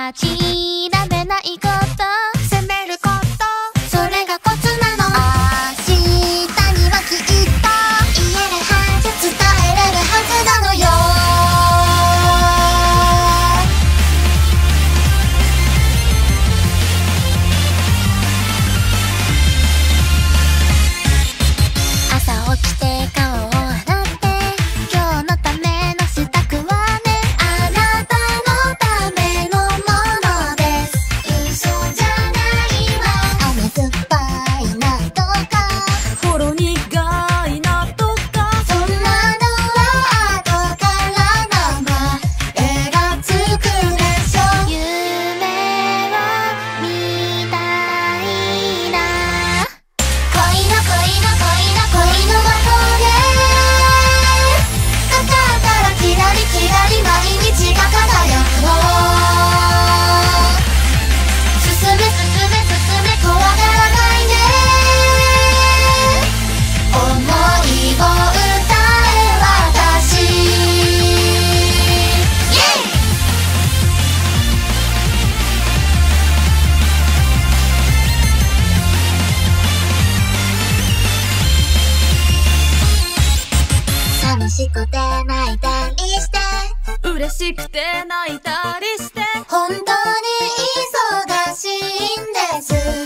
諦めないこと、責めること、それがコツなの。明日にはきっと言えるはず、伝えれるはずなのよ。朝起きて顔を洗って今日のための支度はね、あなたのためのものです。嘘じゃないわ。甘酸っぱいなとかほろ苦いなとか、 そんなのは後から生絵がつくでしょ。夢を見たいな。恋の恋の恋の惑でかかったらキラリキラリ毎日が輝くの。進め進め進め怖がらないで、思いを歌え私。イエイ。寂しくて泣いたりして嬉しくて泣いたりして、 本当に忙しいんです。